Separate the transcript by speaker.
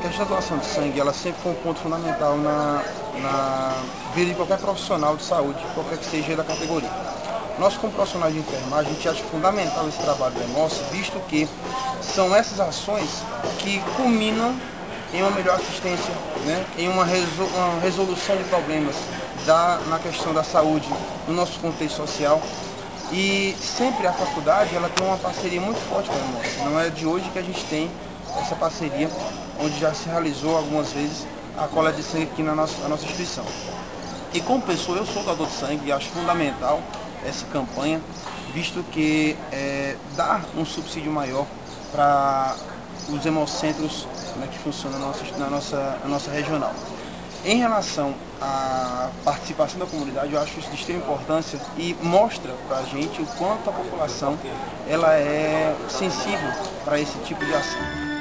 Speaker 1: questão da doação de sangue, ela sempre foi um ponto fundamental na vida de qualquer profissional de saúde, qualquer que seja da categoria. Nós, como profissionais de enfermagem, a gente acha fundamental esse trabalho do Hemócio, visto que são essas ações que culminam em uma melhor assistência, né, em uma resolução de problemas na questão da saúde, no nosso contexto social. E sempre a faculdade ela tem uma parceria muito forte com a Hemócio. Não é de hoje que a gente tem essa parceria, onde já se realizou algumas vezes a coleta de sangue aqui na nossa instituição. E como pessoa, eu sou doador de sangue e acho fundamental essa campanha, visto que dá um subsídio maior para os hemocentros, né, que funcionam na nossa regional. Em relação à participação da comunidade, eu acho isso de extrema importância e mostra para a gente o quanto a população ela é sensível para esse tipo de ação.